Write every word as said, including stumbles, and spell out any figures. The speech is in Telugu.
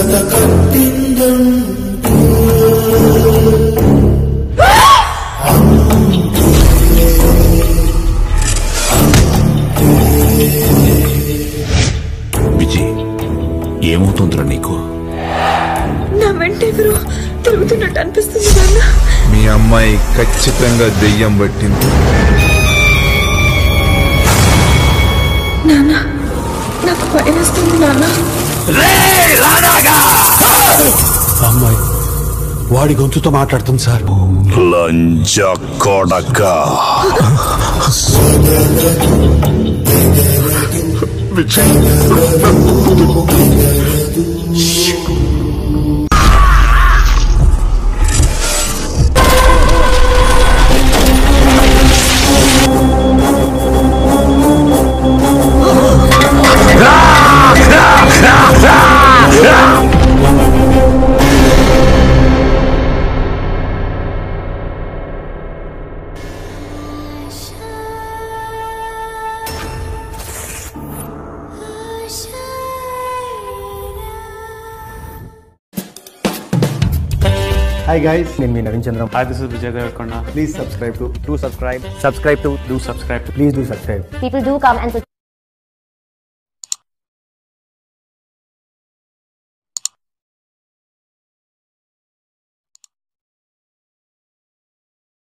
కథ కట్టిందంటూ విజయ్, ఏమవుతుందిరా నీకు? నా వెంట ఎవరో తిరుగుతున్నట్టు అనిపిస్తుంది నాన్న. మీ అమ్మాయి ఖచ్చితంగా దెయ్యం పట్టింది. నాన్న, నాకు భయం వేస్తుంది నాన్న. అమ్మాయి వాడి గొంతుతో మాట్లాడుతుంది సార్. లంజ కొడక. విజయ్, Hi guys, నేను మీ Naveen Chandram. Hi, this is Vijay Devarkonda. Please subscribe to Do subscribe. subscribe to Do subscribe. please do subscribe. People do come and